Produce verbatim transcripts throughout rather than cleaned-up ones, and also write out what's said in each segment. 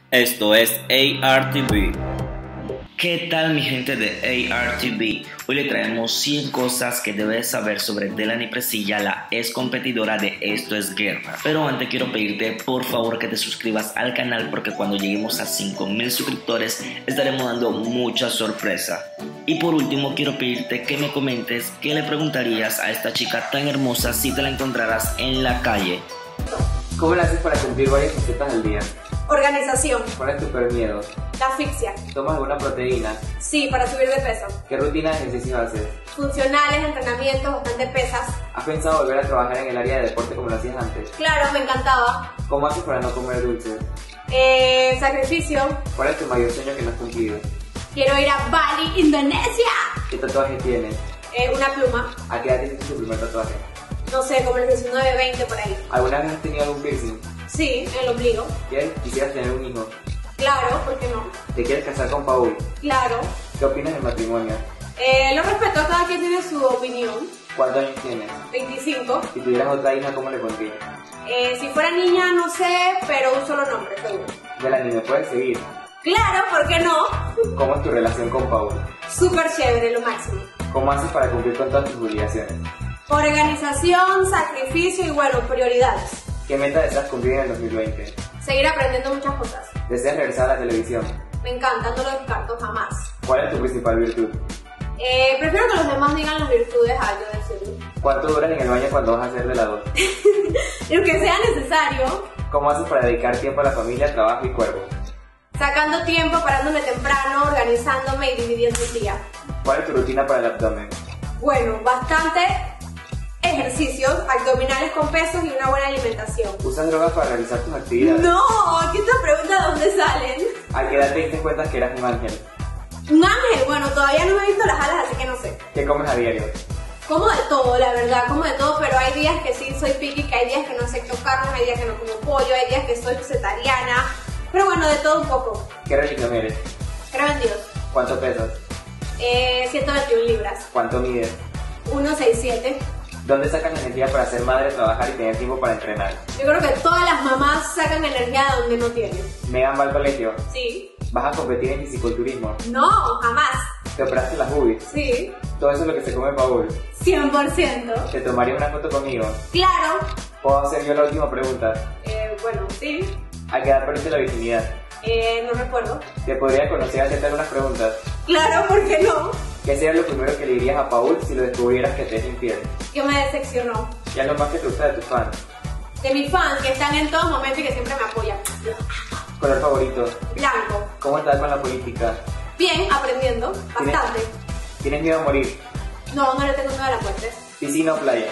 Esto es A R T V. ¿Qué tal mi gente de A R T V? Hoy le traemos cien cosas que debes saber sobre Delaney Presilla, la ex competidora de Esto es Guerra. Pero antes quiero pedirte por favor que te suscribas al canal porque cuando lleguemos a cinco mil suscriptores estaremos dando mucha sorpresa. Y por último quiero pedirte que me comentes qué le preguntarías a esta chica tan hermosa si te la encontraras en la calle. ¿Cómo lo haces para cumplir varias recetas al día? Organización. ¿Cuál es tu peor miedo? La asfixia. ¿Tomas alguna proteína? Sí, para subir de peso. ¿Qué rutina de ejercicios haces? Funcionales, entrenamientos, bastante pesas. ¿Has pensado volver a trabajar en el área de deporte como lo hacías antes? Claro, me encantaba. ¿Cómo haces para no comer dulces? Eh, sacrificio. ¿Cuál es tu mayor sueño que no has cumplido? Quiero ir a Bali, Indonesia. ¿Qué tatuaje tienes? Eh, una pluma. ¿A qué edad hiciste tu primer tatuaje? No sé, como los diecinueve, veinte por ahí. ¿Alguna vez has tenido algún piercing? Sí, en el ombligo. ¿Quieres? ¿Quisieras tener un hijo? Claro, ¿por qué no? ¿Te quieres casar con Paul? Claro. ¿Qué opinas del matrimonio? Eh, lo respeto, cada quien tiene su opinión. ¿Cuántos años tienes? veinticinco. Si tuvieras otra hija, ¿cómo le pondrías? Eh, si fuera niña, no sé, pero un solo nombre, seguro. Delaney, ¿me puedes seguir? Claro, ¿por qué no? ¿Cómo es tu relación con Paul? Súper chévere, lo máximo. ¿Cómo haces para cumplir con todas tus obligaciones? Organización, sacrificio y bueno, prioridades. ¿Qué meta deseas cumplir en el dos mil veinte? Seguir aprendiendo muchas cosas. ¿Deseas regresar a la televisión? Me encanta, no lo descarto jamás. ¿Cuál es tu principal virtud? Eh, prefiero que los demás digan las virtudes a yo decirlo. ¿Cuánto duras en el baño cuando vas a hacer de la dos? Lo que sea necesario. ¿Cómo haces para dedicar tiempo a la familia, trabajo y cuerpo? Sacando tiempo, parándome temprano, organizándome y dividiendo el día. ¿Cuál es tu rutina para el abdomen? Bueno, bastante ejercicios, abdominales con pesos y una buena alimentación. ¿Usas drogas para realizar tus actividades? No, ¿qué esta pregunta de dónde salen? ¿A qué edad te diste cuenta que eras un ángel? Un ángel, bueno, todavía no me he visto las alas, así que no sé. ¿Qué comes a diario? Como de todo, la verdad, como de todo, pero hay días que sí soy picky, que hay días que no acepto carne, hay días que no como pollo, hay días que soy vegetariana, pero bueno, de todo un poco. ¿Qué religión eres? Creo en Dios. ¿Cuánto pesas? Eh, ciento veintiuna libras. ¿Cuánto mides? uno sesenta y siete. ¿Dónde sacas la energía para ser madre, trabajar y tener tiempo para entrenar? Yo creo que todas las mamás sacan energía de donde no tienen. ¿Megan va al colegio? Sí. ¿Vas a competir en fisiculturismo? No, jamás. ¿Te operaste las boobies? Sí. ¿Todo eso es lo que se come Paul? cien por ciento. ¿Te tomaría una foto conmigo? Claro. ¿Puedo hacer yo la última pregunta? Eh, bueno, sí. ¿A qué edad perdiste la virginidad? Eh, no recuerdo. ¿Te podría conocer hacerte algunas preguntas? Claro, ¿por qué no? ¿Qué sería lo primero que le dirías a Paul si lo descubrieras que te es infiel? Que me decepcionó. ¿Qué es lo más que te gusta de tus fans? De mis fans, que están en todo momento y que siempre me apoyan. ¿Color favorito? Blanco. ¿Cómo estás con la política? Bien, aprendiendo. Bastante. ¿Tienes miedo a morir? No, no le tengo miedo a la muerte. ¿Piscina o playa?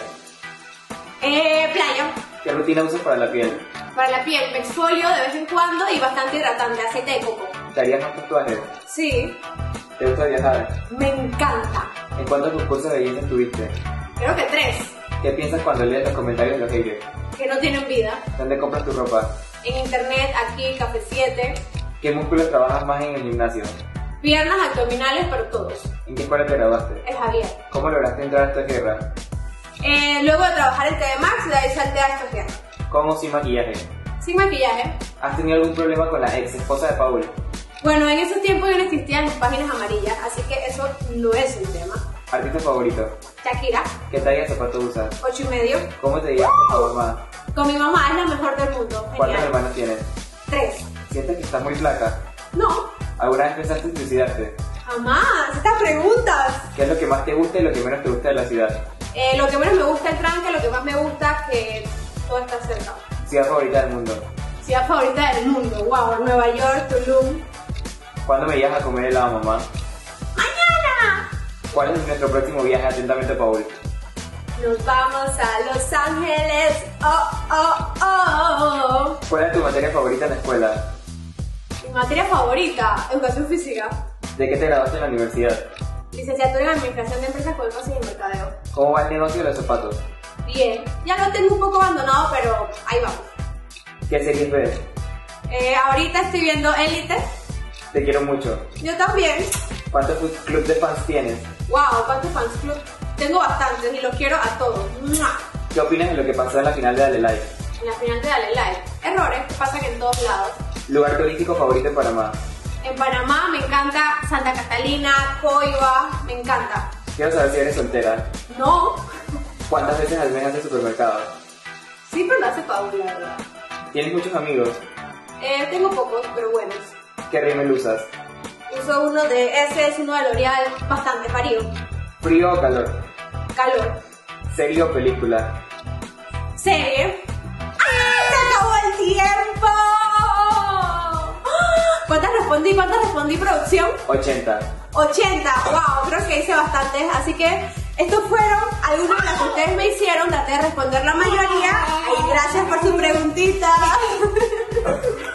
Eh, playa. ¿Qué rutina usas para la piel? Para la piel, me exfolio de vez en cuando y bastante hidratante, aceite de coco. ¿Te harías más tatuajes? Sí, ¿Te gusta viajar? me encanta. ¿En cuántos concursos de belleza estuviste? Creo que tres, ¿Qué piensas cuando lees los comentarios de los haters? que no tienen vida. ¿Dónde compras tu ropa? En internet, aquí, Café siete. ¿Qué músculos trabajas más en el gimnasio? Piernas, abdominales, pero todos. ¿En qué escuela te graduaste? El Javier. ¿Cómo lograste entrar a esta guerra? Eh, luego de trabajar en T V Max, de ahí salté a esta guerra. ¿Cómo sin maquillaje? Sin maquillaje. ¿Has tenido algún problema con la ex esposa de Paul? Bueno, en ese tiempo ya no existían las páginas amarillas, así que eso no es un tema. ¿Artista favorito? Shakira, ¿Qué talla de zapato usas? ocho y medio. ¿Cómo te llevas con tu mamá? Con mi mamá es la mejor del mundo. ¿Cuántos Genial. hermanos tienes? Tres. ¿Sientes que estás muy flaca? No, ¿Alguna vez pensaste en suicidarte? jamás. Estas preguntas. ¿Qué es lo que más te gusta y lo que menos te gusta de la ciudad? Eh, lo que menos me gusta el tranque, lo que más me gusta que todo está cerca. ¿Ciudad favorita del mundo? Ciudad favorita del mundo, wow, Nueva York, Tulum. ¿Cuándo me llevas a comer helado, mamá? ¡Mañana! ¿Cuál es nuestro próximo viaje? Atentamente, Paul. Nos vamos a Los Ángeles, oh, oh, oh. ¿Cuál es tu materia favorita en la escuela? Mi materia favorita, educación física. ¿De qué te graduaste en la universidad? Licenciatura en Administración de Empresas con énfasis en Mercadeo. ¿Cómo va el negocio de los zapatos? Bien, ya lo tengo un poco abandonado, pero ahí vamos. ¿Qué series ves? Eh, ahorita estoy viendo Élite. Te quiero mucho. Yo también. ¿Cuántos club de fans tienes? Wow, ¿cuántos fans club? Tengo bastantes y los quiero a todos. ¡Mua! ¿Qué opinas de lo que pasó en la final de Dale Like? En la final de Dale Like. Errores que pasan en todos lados. Lugar turístico favorito en Panamá. En Panamá me encanta Santa Catalina, Coiba, me encanta. Quiero saber si eres soltera. No, ¿Cuántas veces al mes haces supermercado? sí, pero no hace Paula, la verdad. ¿Tienes muchos amigos? Eh, tengo pocos, pero buenos. ¿Qué rímel usas? Uso uno de, ese es uno de L'Oreal, bastante frío. ¿Frío o calor? Calor. ¿Serie o película? ¿Serie? ¡Ah! ¡Se acabó el tiempo! ¡Ah! ¿Cuántas respondí? ¿Cuántas respondí, producción? ochenta. ochenta, wow, creo que hice bastantes, así que estos fueron algunos de las que ustedes me hicieron, traté de responder la mayoría, y gracias por su preguntita.